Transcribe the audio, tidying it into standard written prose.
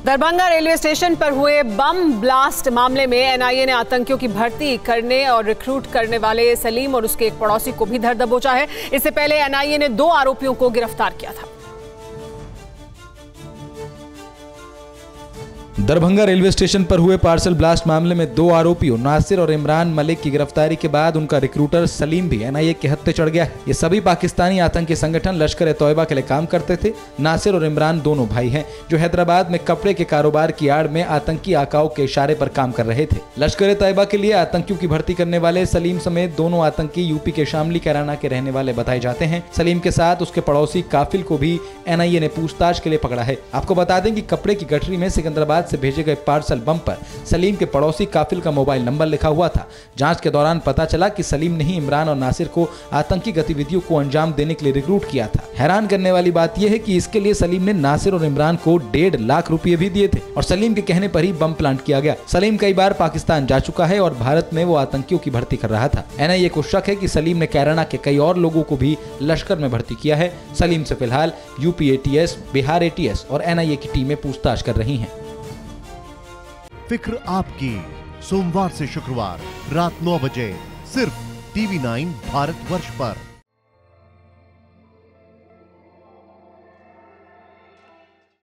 Darbhanga railway station पर हुए bomb blast मामले में एनआईए ने आतंकियों की भर्ती करने और रिक्रूट करने वाले सलीम और उसके एक पड़ोसी को भी धर दबोचा है। इससे पहले एनआईए ने 2 आरोपियों को गिरफ्तार किया था। दरभंगा रेलवे स्टेशन पर हुए पार्सल ब्लास्ट मामले में 2 आरोपियों नासिर और इमरान मलिक की गिरफ्तारी के बाद उनका रिक्रूटर सलीम भी एनआईए के हत्थे चढ़ गया है। ये सभी पाकिस्तानी आतंकी संगठन लश्कर-ए-तौयबा के लिए काम करते थे। नासिर और इमरान दोनों भाई हैं जो हैदराबाद में कपड़े के कारोबार की आड़ में आतंकी आकाओं के इशारे पर काम कर रहे थे। लश्कर-ए-तौयबा के लिए आतंकियों की भर्ती करने वाले सलीम समेत दोनों आतंकी यूपी के शामली कैराना के रहने वाले बताए जाते हैं। सलीम के साथ उसके पड़ोसी काफिल को भी एनआईए ने पूछताछ के लिए पकड़ा है। आपको बता दें कि कपड़े की गठरी में सिकंदराबाद से भेजे गए पार्सल बम पर सलीम के पड़ोसी काफिल का मोबाइल नंबर लिखा हुआ था। जांच के दौरान पता चला कि सलीम ने ही इमरान और नासिर को आतंकी गतिविधियों को अंजाम देने के लिए रिक्रूट किया था। हैरान करने वाली बात यह है कि इसके लिए सलीम ने नासिर और इमरान को 1.5 लाख रुपए भी दिए थे और सलीम के कहने पर ही बम प्लांट किया गया। सलीम कई बार पाकिस्तान जा चुका है और भारत में वो आतंकियों की भर्ती कर रहा था। एनआईए को शक है कि सलीम ने कैराना के कई और लोगों को भी लश्कर में भर्ती किया है। सलीम से फिलहाल यूपी एटीएस, बिहार एटीएस और एनआईए की टीमें पूछताछ कर रही हैं। फिक्र आपकी, सोमवार से शुक्रवार रात 9 बजे सिर्फ TV9 भारतवर्ष पर।